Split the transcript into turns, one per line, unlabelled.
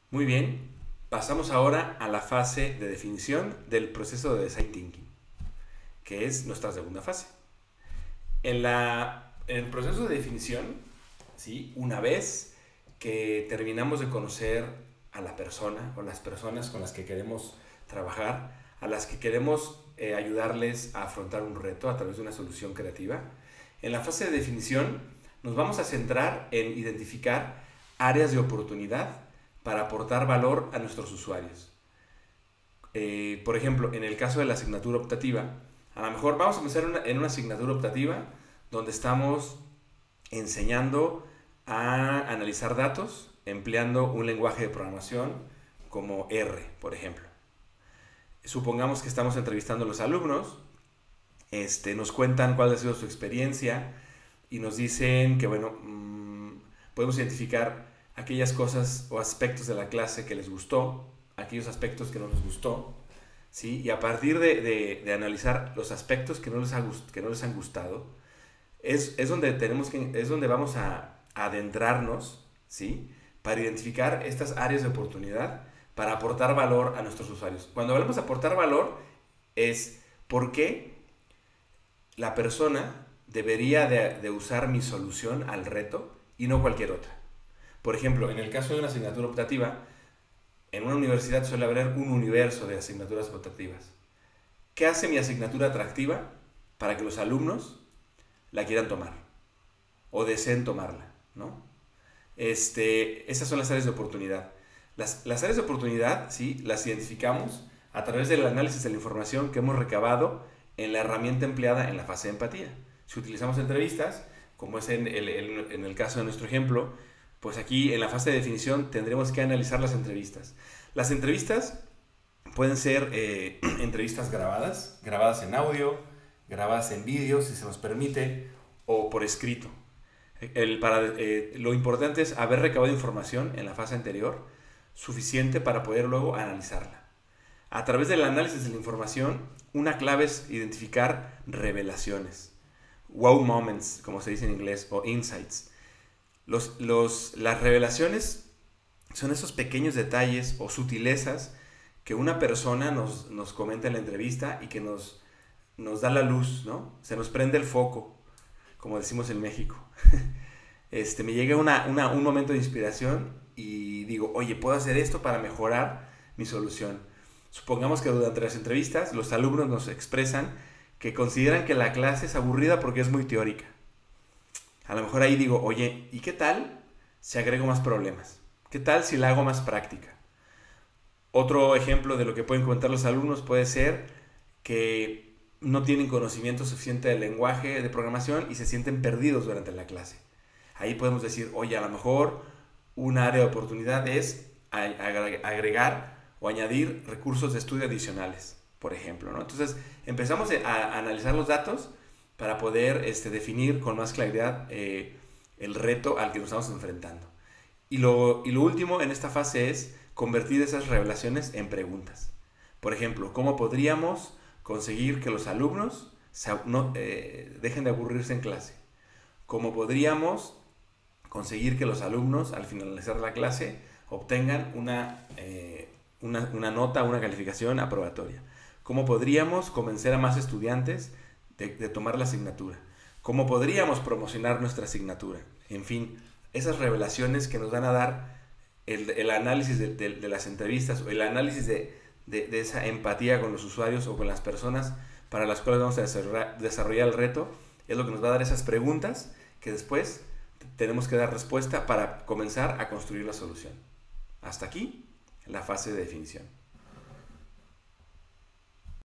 Muy bien, pasamos ahora a la fase de definición del proceso de Design Thinking, que es nuestra segunda fase. En el proceso de definición, ¿sí? Una vez que terminamos de conocer a la persona o las personas con las que queremos trabajar, a las que queremos ayudarles a afrontar un reto a través de una solución creativa, en la fase de definición nos vamos a centrar en identificar áreas de oportunidad para aportar valor a nuestros usuarios. Por ejemplo, en el caso de la asignatura optativa, a lo mejor vamos a empezar en una asignatura optativa donde estamos enseñando a analizar datos empleando un lenguaje de programación como R, por ejemplo. Supongamos que estamos entrevistando a los alumnos, nos cuentan cuál ha sido su experiencia y nos dicen que, bueno, podemos identificar aquellas cosas o aspectos de la clase que les gustó, aquellos aspectos que no les gustó, ¿sí? Y a partir de analizar los aspectos que no les han gustado, es donde vamos a adentrarnos, ¿sí? Para identificar estas áreas de oportunidad para aportar valor a nuestros usuarios. Cuando hablamos de aportar valor, es por qué la persona debería de usar mi solución al reto y no cualquier otra. Por ejemplo, en el caso de una asignatura optativa, en una universidad suele haber un universo de asignaturas optativas. ¿Qué hace mi asignatura atractiva para que los alumnos la quieran tomar o deseen tomarla, ¿no? Esas son las áreas de oportunidad. Las áreas de oportunidad, ¿sí? Las identificamos a través del análisis de la información que hemos recabado en la herramienta empleada en la fase de empatía. Si utilizamos entrevistas, como es en el caso de nuestro ejemplo, pues aquí en la fase de definición tendremos que analizar las entrevistas. Las entrevistas pueden ser entrevistas grabadas en audio, grabadas en vídeo, si se nos permite, o por escrito. Lo importante es haber recabado información en la fase anterior suficiente para poder luego analizarla. A través del análisis de la información, una clave es identificar revelaciones, wow moments, como se dice en inglés, o insights. Las revelaciones son esos pequeños detalles o sutilezas que una persona nos comenta en la entrevista y que nos da la luz, ¿no? Se nos prende el foco, como decimos en México. Me llega un momento de inspiración y digo, oye, puedo hacer esto para mejorar mi solución. Supongamos que durante las entrevistas los alumnos nos expresan que consideran que la clase es aburrida porque es muy teórica. A lo mejor ahí digo, oye, ¿y qué tal si agrego más problemas? ¿Qué tal si la hago más práctica? Otro ejemplo de lo que pueden comentar los alumnos puede ser que no tienen conocimiento suficiente del lenguaje de programación y se sienten perdidos durante la clase. Ahí podemos decir, oye, a lo mejor un área de oportunidad es agregar o añadir recursos de estudio adicionales, por ejemplo, ¿no? Entonces empezamos a analizar los datos para poder definir con más claridad el reto al que nos estamos enfrentando. Y lo último en esta fase es convertir esas revelaciones en preguntas. Por ejemplo, ¿cómo podríamos conseguir que los alumnos dejen de aburrirse en clase? ¿Cómo podríamos conseguir que los alumnos al finalizar la clase obtengan una nota, una calificación aprobatoria? ¿Cómo podríamos convencer a más estudiantes de tomar la asignatura? ¿Cómo podríamos promocionar nuestra asignatura? En fin, esas revelaciones que nos van a dar el análisis de las entrevistas o el análisis de esa empatía con los usuarios o con las personas para las cuales vamos a desarrollar el reto, es lo que nos va a dar esas preguntas que después tenemos que dar respuesta para comenzar a construir la solución. Hasta aquí la fase de definición.